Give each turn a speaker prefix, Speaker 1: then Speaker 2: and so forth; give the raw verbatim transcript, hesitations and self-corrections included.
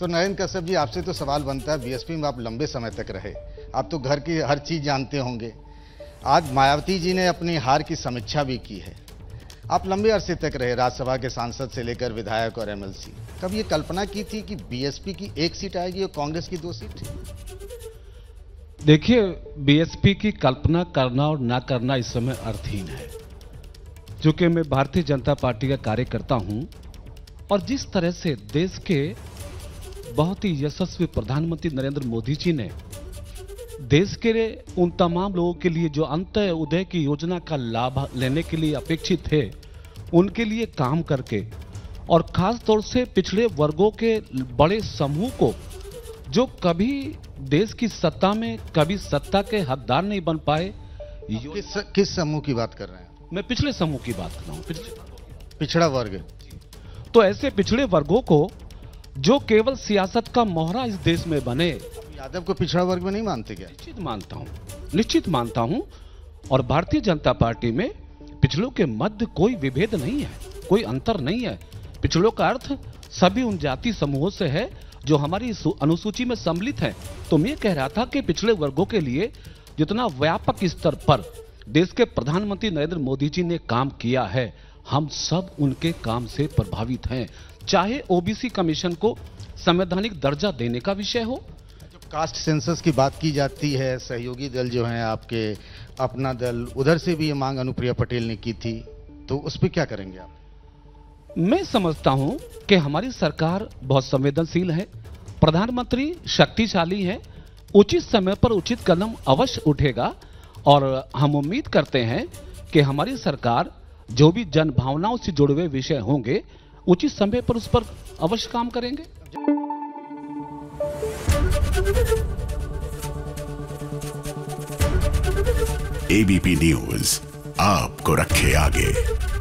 Speaker 1: तो नरेंद्र कश्यप जी, आपसे तो सवाल बनता है, बीएसपी में आप लंबे समय तक रहे, आप तो घर की हर चीज जानते होंगे। आज मायावती जी ने अपनी हार की समीक्षा भी की है। आप लंबे अरसे तक रहे, राज्यसभा के सांसद से लेकर विधायक और एमएलसी। कब ये कल्पना की थी कि बीएसपी की एक सीट आएगी और कांग्रेस की दो सीट?
Speaker 2: देखिए, बीएसपी की कल्पना करना और ना करना इस समय अर्थहीन है। चूंकि मैं भारतीय जनता पार्टी का कार्यकर्ता हूं और जिस तरह से देश के बहुत ही यशस्वी प्रधानमंत्री नरेंद्र मोदी जी ने देश के उन तमाम लोगों के लिए जो अंत्य उदय की योजना का लाभ लेने के लिए अपेक्षित थे, उनके लिए काम करके और खास तौर से पिछड़े वर्गों के बड़े समूह को जो कभी देश की सत्ता में कभी सत्ता के हकदार नहीं बन पाए।
Speaker 1: किस किस समूह की बात कर रहे हैं?
Speaker 2: मैं पिछले समूह की बात कर रहा हूं।
Speaker 1: पिछड़ा वर्ग।
Speaker 2: तो ऐसे पिछड़े वर्गों को जो केवल सियासत का मोहरा इस देश में बने।
Speaker 1: यादव को पिछड़ा वर्ग में नहीं मानते क्या?
Speaker 2: निश्चित मानता हूं, निश्चित मानता हूं। और भारतीय जनता पार्टी में पिछड़ों के मध्य कोई विभेद नहीं है, कोई अंतर नहीं है। पिछड़ों का अर्थ सभी उन जाति समूहों से है जो हमारी अनुसूची में सम्मिलित हैं। तो मैं कह रहा था कि पिछड़े वर्गों के लिए जितना व्यापक स्तर पर देश के प्रधानमंत्री नरेंद्र मोदी जी ने काम किया है, हम सब उनके काम से प्रभावित हैं। चाहे ओबीसी कमीशन को संवैधानिक दर्जा देने का विषय हो,
Speaker 1: जब कास्ट सेंसस की बात की जाती है, सहयोगी दल जो हैं आपके, अपना दल, उधर से भी ये मांग अनुप्रिया पटेल ने की थी, तो उस पर क्या करेंगे आप?
Speaker 2: मैं समझता हूं कि हमारी सरकार बहुत संवेदनशील है, प्रधानमंत्री शक्तिशाली है, उचित समय पर उचित कदम अवश्य उठेगा और हम उम्मीद करते हैं कि हमारी सरकार जो भी जन भावनाओं से जुड़े हुए विषय होंगे उचित समय पर उस पर अवश्य काम करेंगे।
Speaker 3: एबीपी न्यूज आपको रखे आगे।